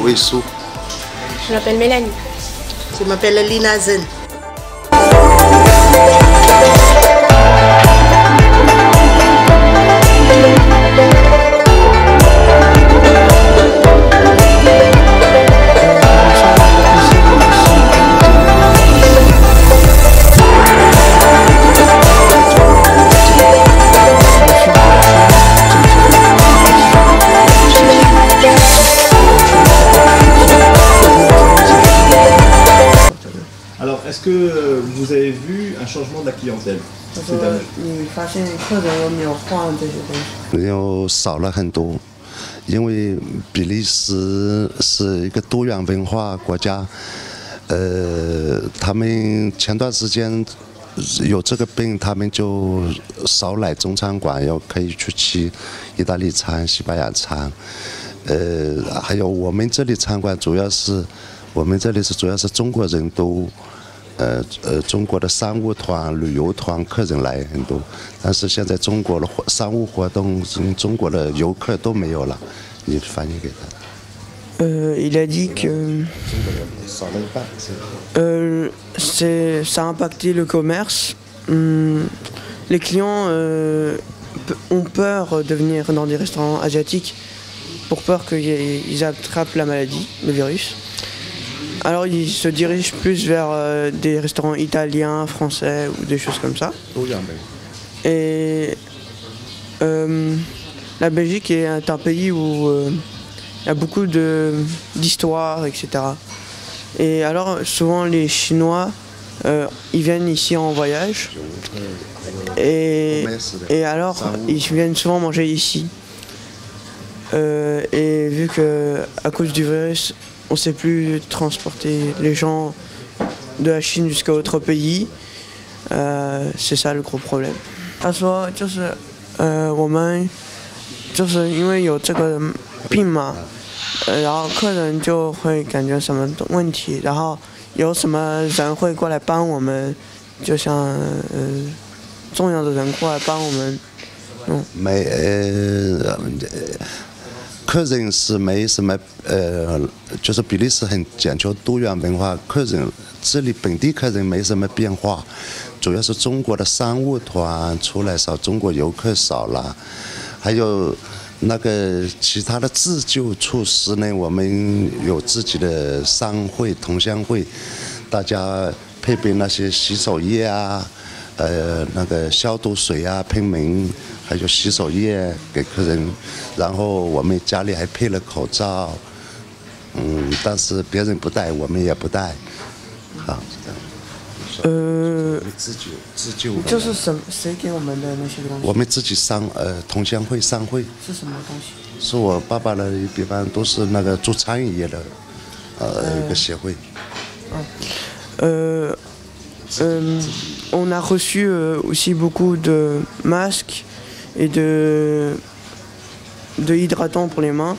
Wissou. Je m'appelle Mélanie. Je m'appelle Lina Zen. Alors, est-ce que vous avez vu un changement de la clientèle cette année? 你发现客人有没有换这些东西？ 又少了很多，因为比利时是一个多元文化国家，他们前段时间有这个病，他们就少来中餐馆，又可以去吃意大利餐、西班牙餐，还有我们这里餐馆主要是中国人都。中国的商务团、旅游团客人来很多，但是现在中国的商务活动，中国的游客都没有了。你翻译给他。 Il a dit que ça a impacté le commerce. Les clients ont peur de venir dans des restaurants asiatiques pour peur qu'ils attrapent la maladie, le virus. Alors ils se dirigent plus vers des restaurants italiens, français ou des choses comme ça. Et la Belgique est un pays où il y a beaucoup d'histoires, etc. Et alors souvent les Chinois, ils viennent ici en voyage et alors ils viennent souvent manger ici. Et vu qu'à cause du virus, on ne sait plus transporter les gens de la Chine jusqu'à autre pays, c'est ça le gros problème. 他说就是我们就是因为有这个病嘛，然后客人就会感觉什么问题，然后有什么人会过来帮我们，就像重要的人过来帮我们。 客人是没什么，就是比利时很讲究多元文化，客人这里本地客人没什么变化，主要是中国的商务团出来少，中国游客少了，还有那个其他的自救措施呢，我们有自己的商会、同乡会，大家配备那些洗手液啊。那个消毒水啊，喷门，还有洗手液给客人，然后我们家里还配了口罩，但是别人不戴，我们也不戴，好，自救。 就是谁给我们的那些东西？ 我们自己同乡会商会。 是什么东西？ 是我爸爸的一般都是那个做餐饮业的，一个协会。 On a reçu aussi beaucoup de masques et de hydratants pour les mains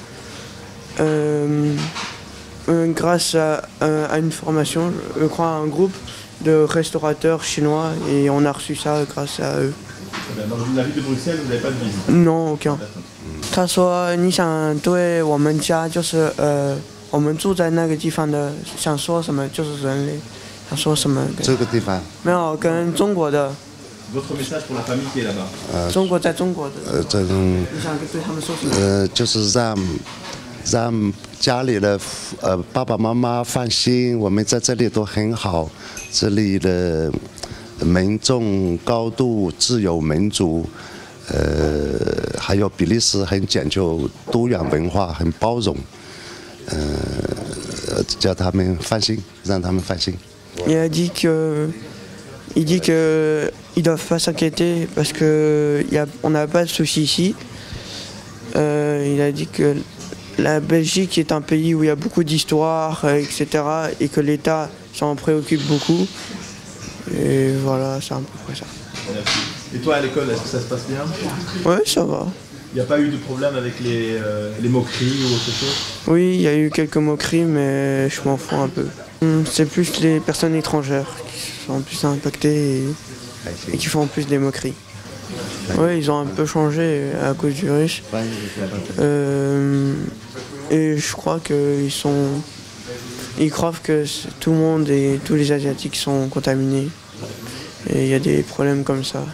grâce à une formation, je crois à un groupe de restaurateurs chinois et on a reçu ça grâce à eux. Dans la ville de Bruxelles, vous n'avez pas de visite? Non, aucun. 他说你想对我们家就是我们住在那个地方的想说什么就是人类。他说什么？ 这个地方没有跟中国的。 Votre message pour la famille qui est là-bas？ 中国在中国的。 这种。 你想对他们说什么？ 就是让家里的爸爸妈妈放心，我们在这里都很好，这里的民众高度自由民主，还有比利时很讲究多元文化，很包容，叫他们放心，让他们放心。 Il dit que ils doivent pas s'inquiéter parce que on n'a pas de soucis ici. Il a dit que la Belgique est un pays où il y a beaucoup d'histoires, etc. et que l'État s'en préoccupe beaucoup. Et voilà, c'est à peu près ça. Merci. Et toi à l'école, est-ce que ça se passe bien? Oui, ça va. Il n'y a pas eu de problème avec les moqueries ou autre chose? Oui, il y a eu quelques moqueries, mais je m'en fous un peu. C'est plus les personnes étrangères qui sont plus impactées et qui font plus des moqueries. Oui, ils ont un peu changé à cause du virus. Et je crois ils croient que tout le monde et tous les Asiatiques sont contaminés. Et il y a des problèmes comme ça.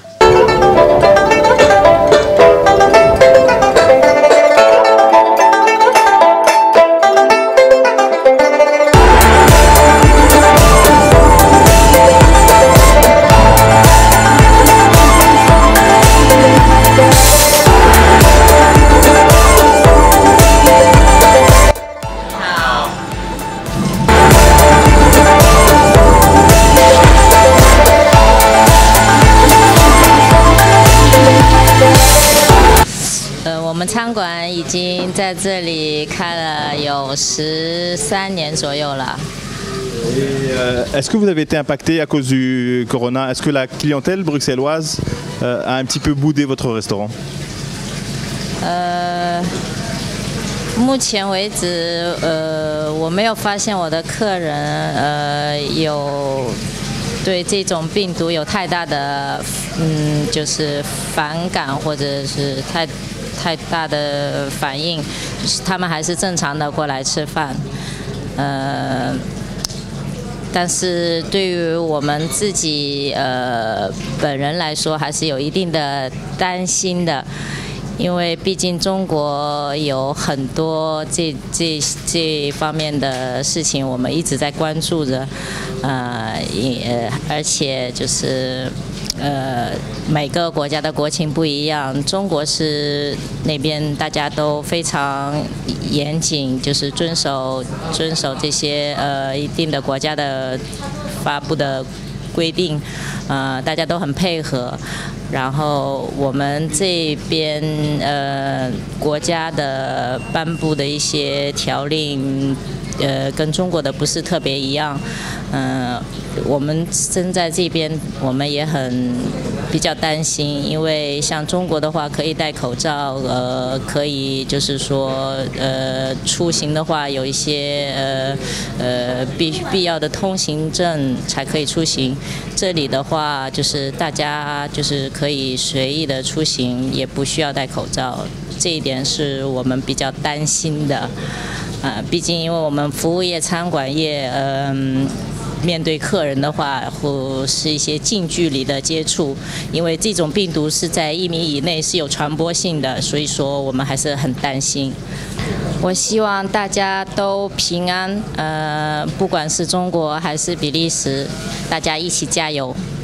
我们餐馆已经在这里开了有13年左右了。 Est-ce que vous avez été impacté à cause du corona? Est-ce que la clientèle bruxelloise a un petit peu boudé votre restaurant? 目前为止，我没有发现我的客人有对这种病毒有太大的就是反感或者是太大的反应，就是他们还是正常的过来吃饭。但是对于我们自己本人来说，还是有一定的担心的。因为毕竟中国有很多这方面的事情，我们一直在关注着，而且就是每个国家的国情不一样，中国是那边大家都非常严谨，就是遵守这些一定的国家的发布的规定，大家都很配合。然后我们这边国家的颁布的一些条令，跟中国的不是特别一样。我们身在这边，我们也比较担心，因为像中国的话可以戴口罩，可以就是说出行的话有一些必要的通行证才可以出行。这里的话就是大家就是可以随意的出行，也不需要戴口罩，这一点是我们比较担心的。毕竟因为我们服务业、餐馆业，面对客人的话，或是一些近距离的接触，因为这种病毒是在1米以内是有传播性的，所以说我们还是很担心。我希望大家都平安，不管是中国还是比利时，大家一起加油。